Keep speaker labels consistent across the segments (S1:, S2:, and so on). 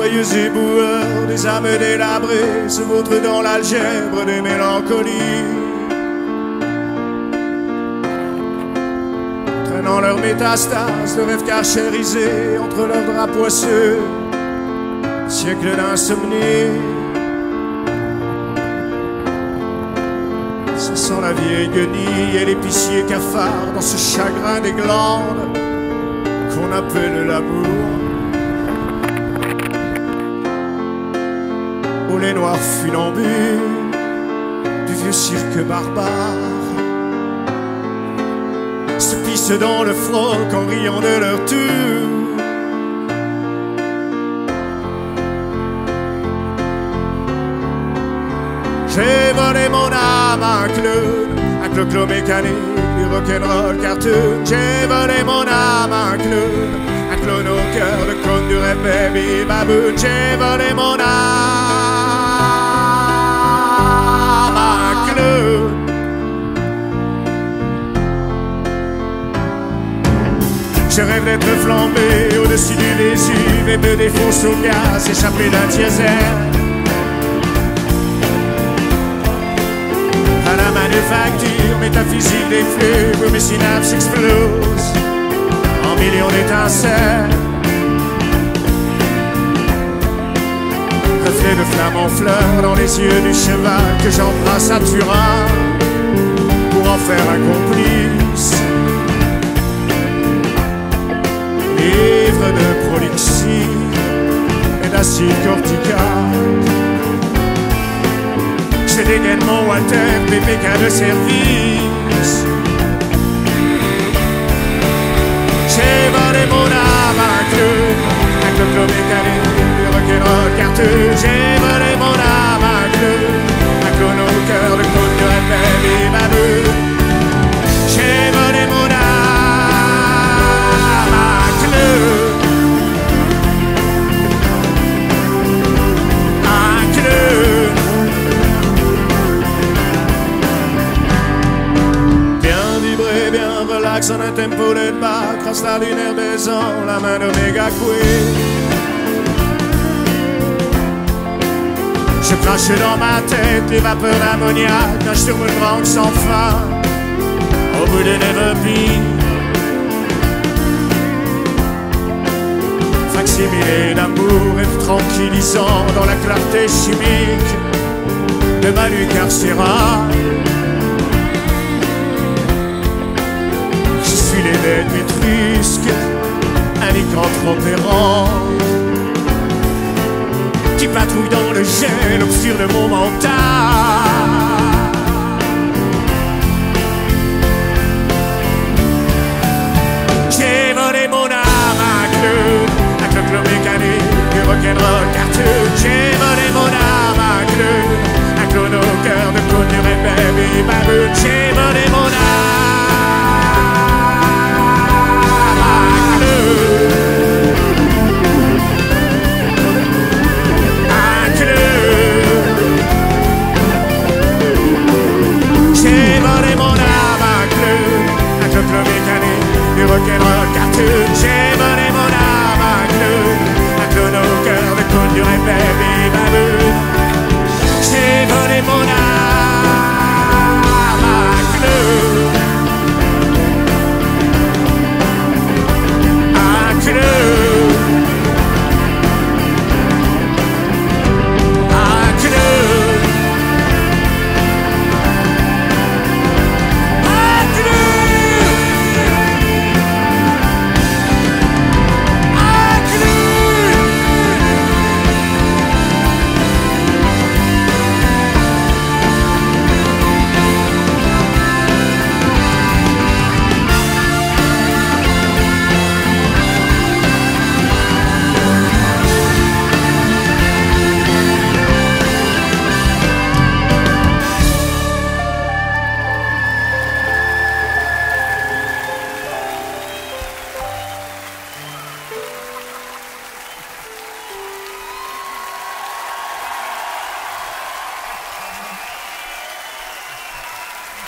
S1: glorieux éboueurs, des âmes délabrées se vautrent dans l'algèbre des mélancolies, traînant leurs métastases de rêves carchérisés entre leurs draps poisseux, siècles d'insomnie. Ce sont la vieille guenille et l'épicier cafard dans ce chagrin des glandes qu'on appelle l'amour, où les noirs funambules du vieux cirque barbare se pissent dans le froc en riant de leur tour. J'ai volé mon âme à un clo-clo mécanique du rock'n'roll cartoon. J'ai volé mon âme à un clown au cœur de cône du rêve baby baboon. J'ai volé mon âme à un clown. Je rêve d'être flambé au-dessus du Vésuve et me défonce au gaz échappé d'un diesel. À la manufacture métaphysique des flux où mes synapses explosent en millions d'étincelles. Reflet de flamme en fleurs dans les yeux du cheval que j'embrasse à Turin pour en faire un complice. Ivre de prolixie et d'acide cortical, je dégaine mon Walter, PPK de service. J'ai volé mon âme à un clo-clo mécanique du rock'n'roll cartoon. J'ai volé mon âme à un clown au cœur de côte de rêve baby baboon. J'ai volé mon âme à un clown. En un tempo de bas, cristal d'une air baisant la main d'Omega Queen. Je crache dans ma tête les vapeurs d'ammoniac, nage sur une branche sans fin au bout de Neverby. Facsimilé d'amour et tranquillisant dans la clarté chimique de ma nuit carcérale. Les bêtes métrusques, un lycanthrope errant qui patrouille dans le gel obscur de mon mental. J'ai volé mon âme à un clo-clo mécanique du rock'n'roll cartoon. J'ai volé mon âme à un clown au cœur de côte du rêve baby baboon. J'ai volé mon âme. J'ai volé mon âme à un clo-clo mécanique du rock'n'roll cartoon. J'ai volé mon âme à un clown au cœur de côte du rêve baby baboon. J'ai volé mon âme à un clown.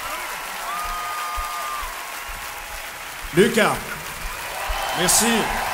S1: Lucas, merci.